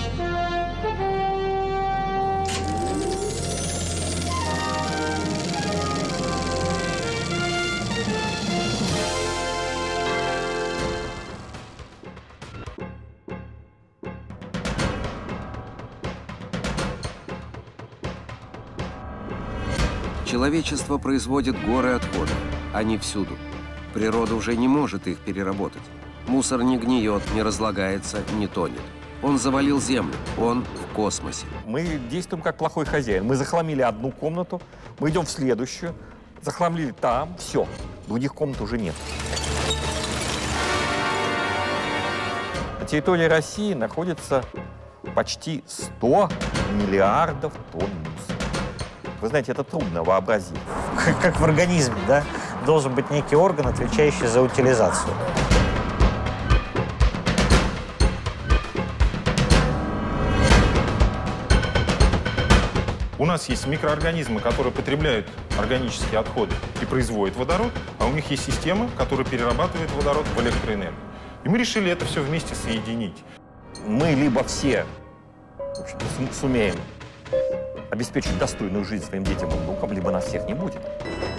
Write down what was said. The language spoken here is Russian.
Человечество производит горы отходов. Они всюду. Природа уже не может их переработать. Мусор не гниет, не разлагается, не тонет. Он завалил Землю, он в космосе. Мы действуем как плохой хозяин. Мы захламили одну комнату, мы идем в следующую, захламили там, все. Других комнат уже нет. На территории России находится почти 100 миллиардов тонн мусора. Вы знаете, это трудно вообразить. Как в организме, да? Должен быть некий орган, отвечающий за утилизацию. У нас есть микроорганизмы, которые потребляют органические отходы и производят водород, а у них есть система, которая перерабатывает водород в электроэнергию. И мы решили это все вместе соединить. Мы либо все, в общем-то, сумеем обеспечить достойную жизнь своим детям и внукам, либо нас всех не будет.